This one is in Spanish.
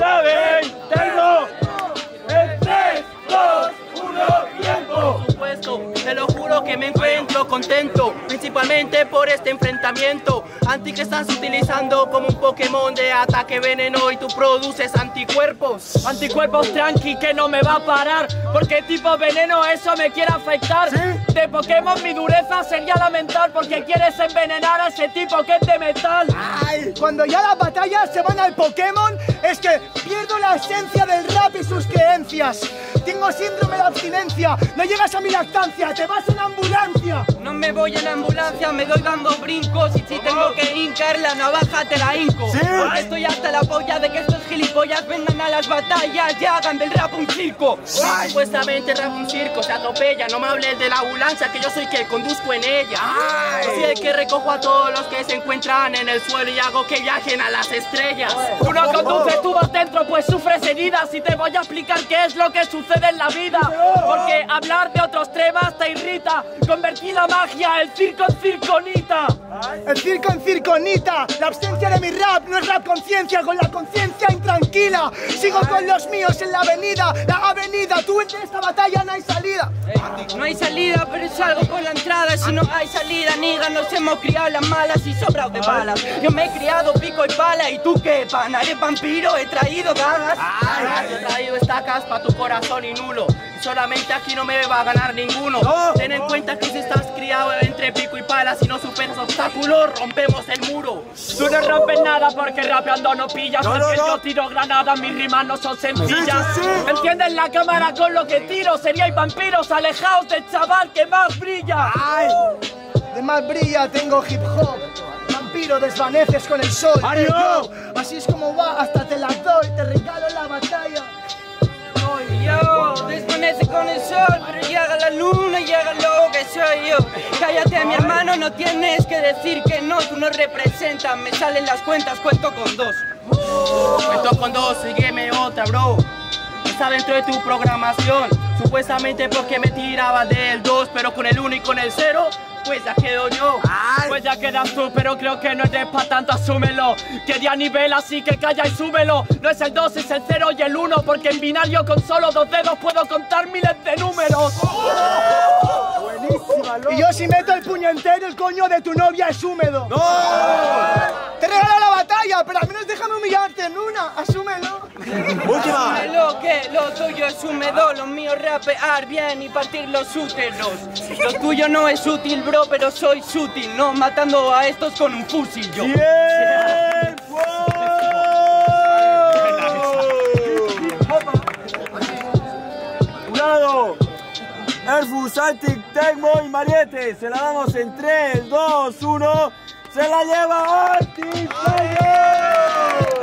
saben, tengo el 3, 2, 1, tiempo. Por supuesto, te lo juro que me encuentro contento, principalmente por este enfrentamiento anti que estás utilizando como un Pokémon de ataque veneno y tú produces anticuerpos. Anticuerpos tranqui que no me va a parar, porque tipo veneno eso me quiere afectar. ¿Sí? De Pokémon mi dureza sería lamentar, porque quieres envenenar a ese tipo que es de metal. Ay, cuando ya las batallas se van al Pokémon, es que pierdo la esencia del rap y sus creencias. Tengo síndrome de abstinencia, no llegas a mi lactancia, te vas en ambulancia. No me voy en ambulancia, me doy dando brincos y si tengo que hincar la navaja te la hinco. ¿Sí? Porque estoy hasta la polla de que estos gilipollas vengan a las batallas y hagan del rap un circo. Ay. Supuestamente rap un circo, se atropella, no me hables de la ambulancia que yo soy quien conduzco en ella. Ay. Soy el que recojo a todos los que se encuentran en el suelo y hago que viajen a las estrellas. Tú no conduces, tú vas dentro, pues sufres heridas y te voy a explicar qué es lo que sucede en la vida. Porque hablar de otros temas te irrita. Convertí la magia, el circo en circonita. El circo en circonita, la absencia de mi rap no es rap conciencia, con la conciencia intranquila. Sigo con los míos en la avenida, tú en esta batalla no hay salida. No hay salida, pero salgo por la entrada. Si no hay salida, niga, nos hemos criado las malas y sobrado de balas. Yo me he criado pico y pala, ¿y tú qué, pana? ¿Eres vampiro? He traído dagas. He traído estacas pa' tu corazón y nulo. Y solamente aquí no me va a ganar ninguno. Ten en cuenta que si estás criado entre pico y pala, si no superas obstáculos, rompemos el muro. Tú no rompes nada porque rapeando no pillas, porque yo tiro granadas, mis rimas no son sencillas. Enciendes la cámara con lo que tiro, seríais vampiros, alejaos del chaval que más brilla. Ay, de más brilla tengo hip hop. Vampiro, desvaneces con el sol. ¡Mario! Así es como va, hasta te la doy, te regalo la batalla. Yo desvanece con el sol, pero llega la luna y llega lo que soy yo. Cállate, mi hermano, no tienes que decir que no, tú no representas, me salen las cuentas, cuento con dos. Cuento con dos, sígueme otra, bro. Está dentro de tu programación, supuestamente porque me tiraba del 2, pero con el 1 y con el 0, pues ya quedo yo. Pues ya quedas tú, pero creo que no eres pa' tanto, asúmelo. Que di a nivel, así que calla y súbelo. No es el 2, es el 0 y el 1, porque en binario con solo 2 dedos puedo contar miles de números. Buenísima, loco. Y yo si meto el puño entero, el coño de tu novia es húmedo. ¡No! Te regalo la batalla, pero al menos déjame humillarte en una, asúmelo. Última. Lo que lo tuyo es húmedo, lo mío rapear bien y partir los úteros. Lo tuyo no es útil, bro, pero soy sutil, no matando a estos con un fusil yo. ¡Tiempo! ¡Jurado! Erfus, Antic, Tecmo y Mariette. Se la damos en 3, 2, 1. ¡Se la lleva Antic!